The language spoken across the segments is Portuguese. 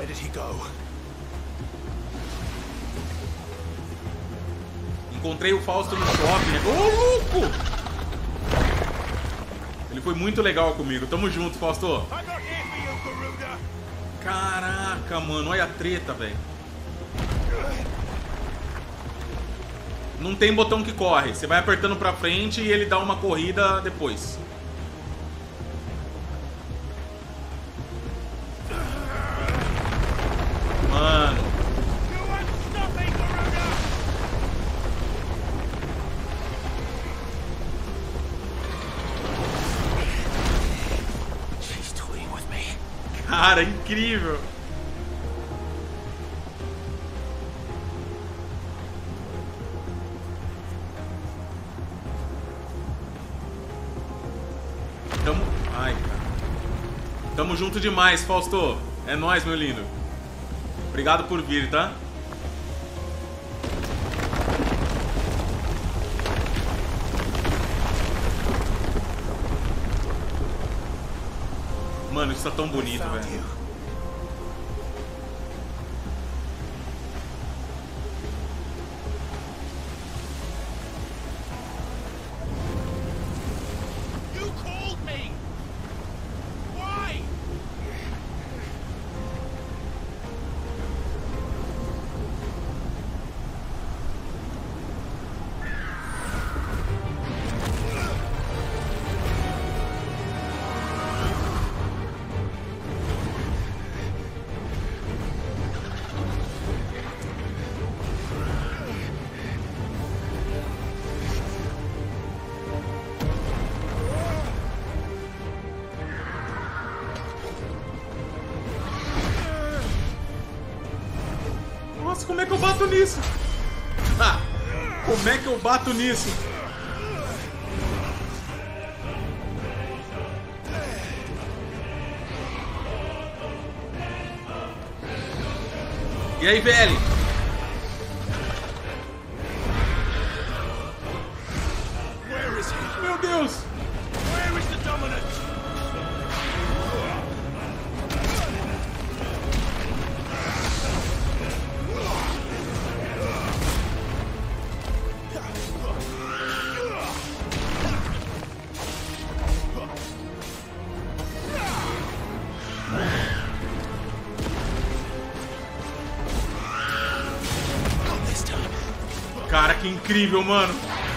Where did he go? Encontrei o Fausto no shopping. Ô, louco! Ele foi muito legal comigo. Tamo junto, Fausto. Caraca, mano. Olha a treta, velho. Não tem botão que corre. Você vai apertando pra frente e ele dá uma corrida depois. Mano. Cara, incrível. Ai, cara. Tamo junto demais, Fausto. É nóis, meu lindo. Obrigado por vir, tá? Mano, isso tá tão bonito, velho. Nossa, como é que eu bato nisso? Ah, como é que eu bato nisso? E aí, velho? Meu Deus! Cara, que incrível, mano.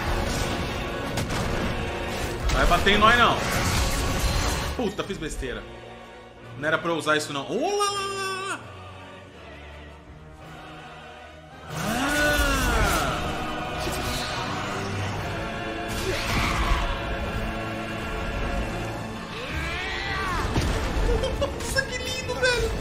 Vai bater em nós, não. Puta, fiz besteira. Não era pra eu usar isso, não. Oh, lá, lá, lá. Nossa, que lindo, velho.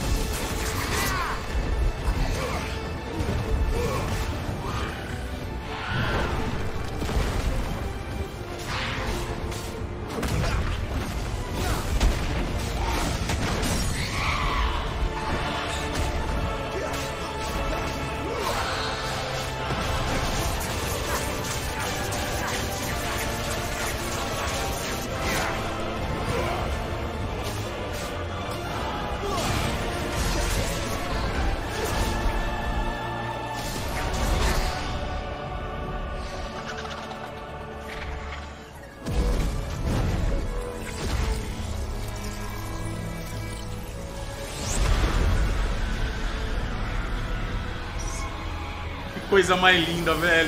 Coisa mais linda, velho.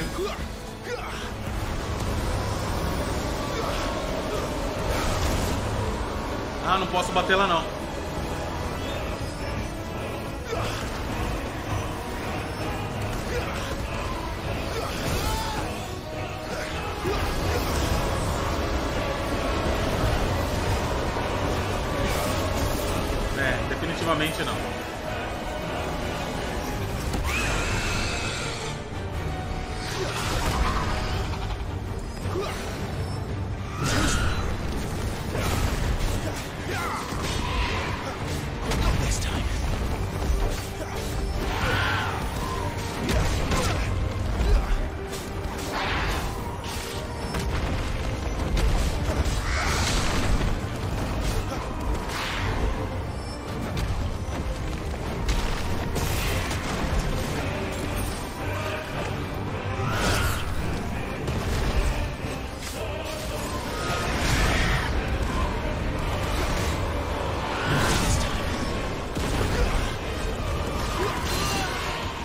Ah, não posso bater lá, não. É, definitivamente não.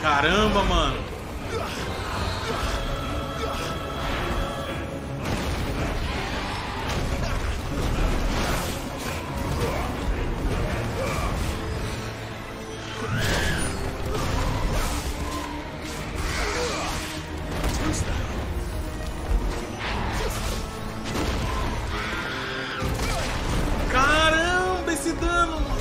Caramba, mano. Caramba, esse dano, mano.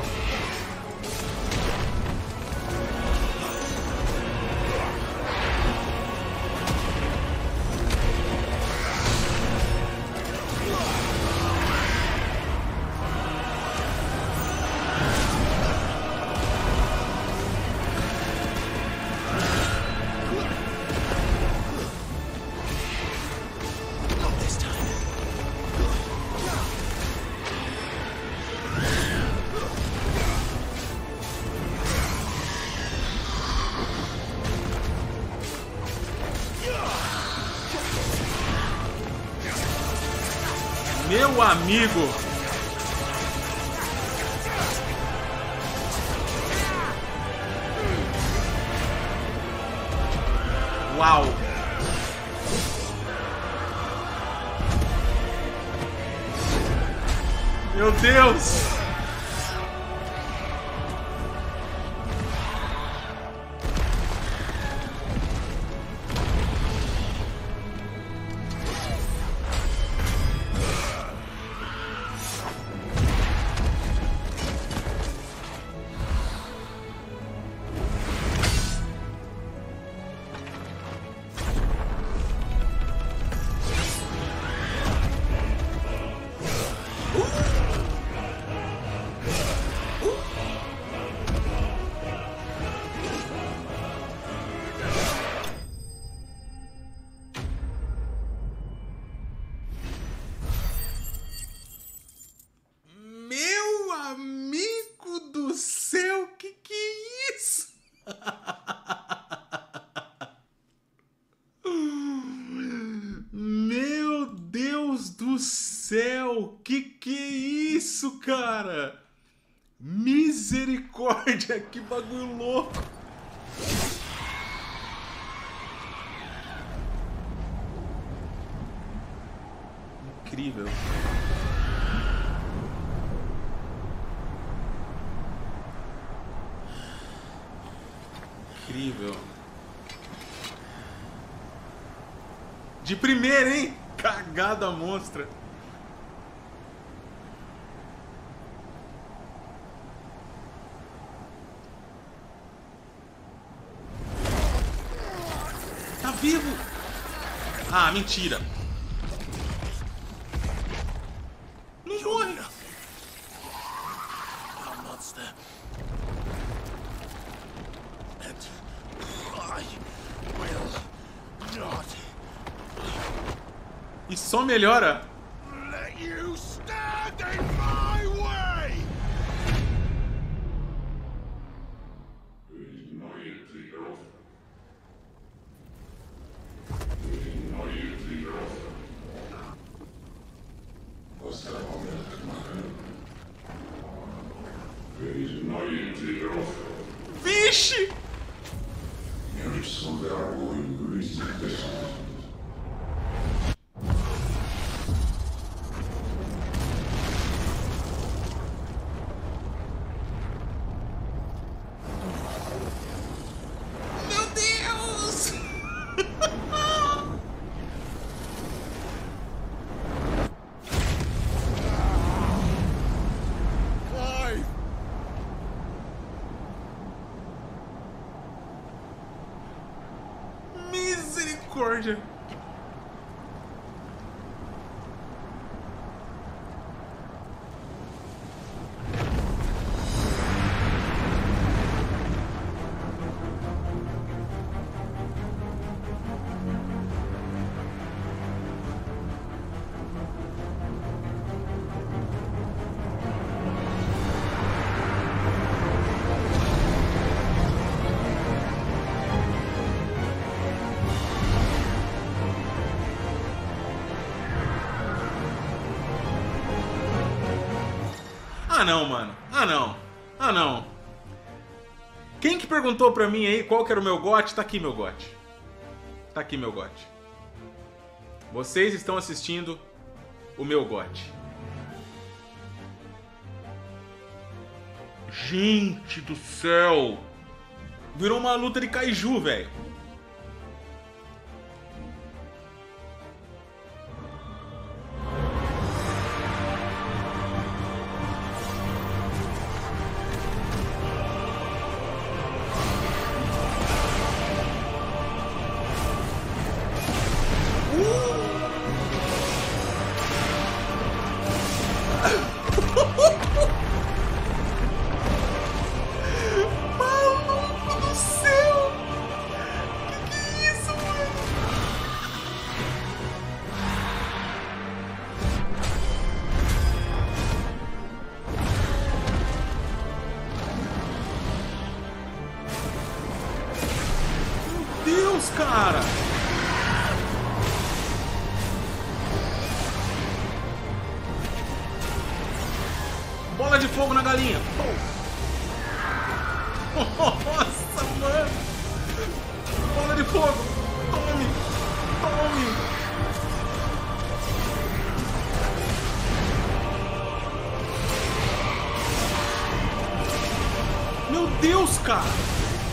Meu amigo. Uau. Meu Deus. Que é isso, cara? Misericórdia, que bagulho louco. Incrível. Incrível. De primeira, hein? Cagada monstra. Tá vivo? Ah, mentira. Não morre. E só melhora. Vixe! Meu Deus! Misericórdia. Ah não, mano. Ah não. Ah não. Quem que perguntou pra mim aí qual que era o meu gote? Tá aqui meu gote. Tá aqui meu gote. Vocês estão assistindo o meu gote. Gente do céu! Virou uma luta de kaiju, velho. Maluco do céu! Que é isso, mano? Meu Deus, cara! Bola de fogo na galinha. Nossa, mano. Bola de fogo. Tome. Tome. Meu Deus, cara.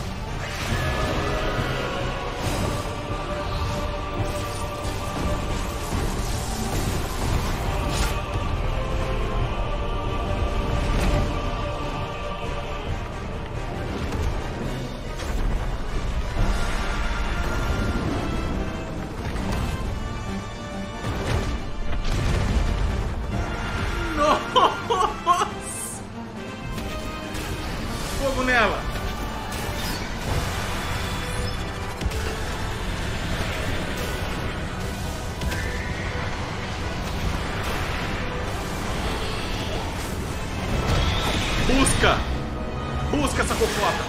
Nossa! Fogo nela! Busca! Busca essa cocota!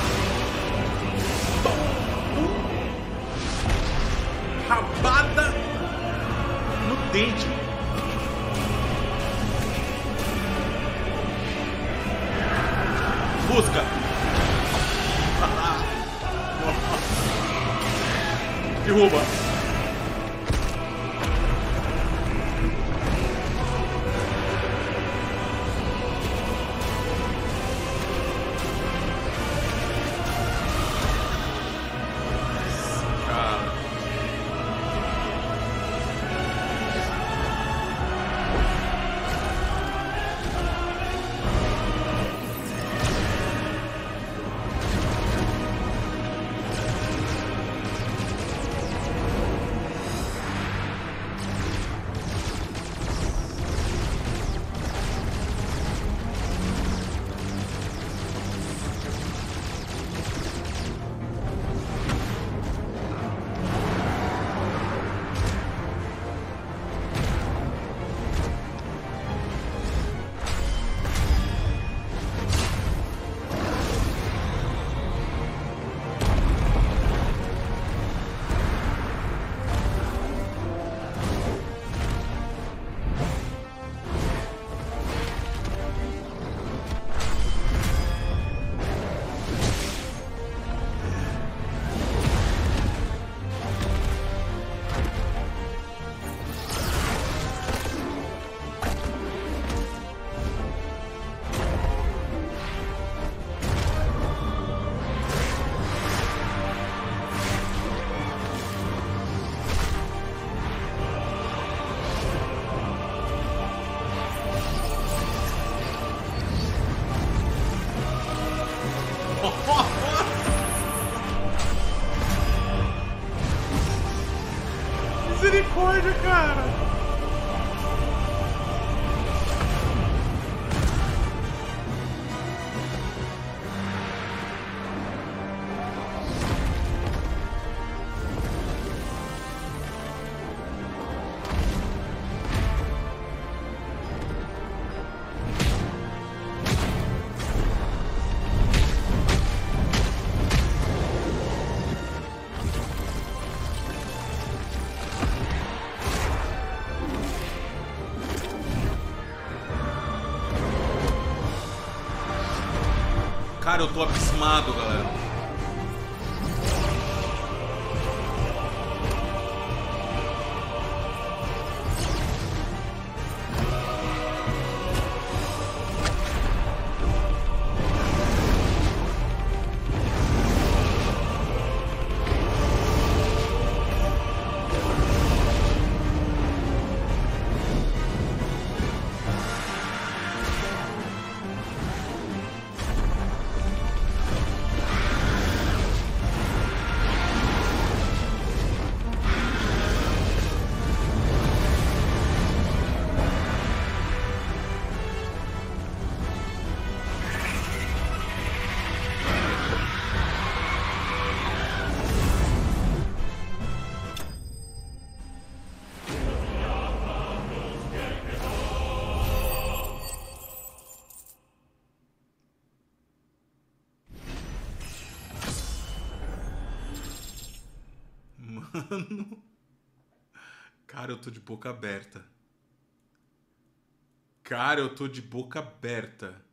Rabada no dente! Busca! Derruba! Cara. Cara, eu tô abismado, galera. Mano. Cara, eu tô de boca aberta. Cara, eu tô de boca aberta.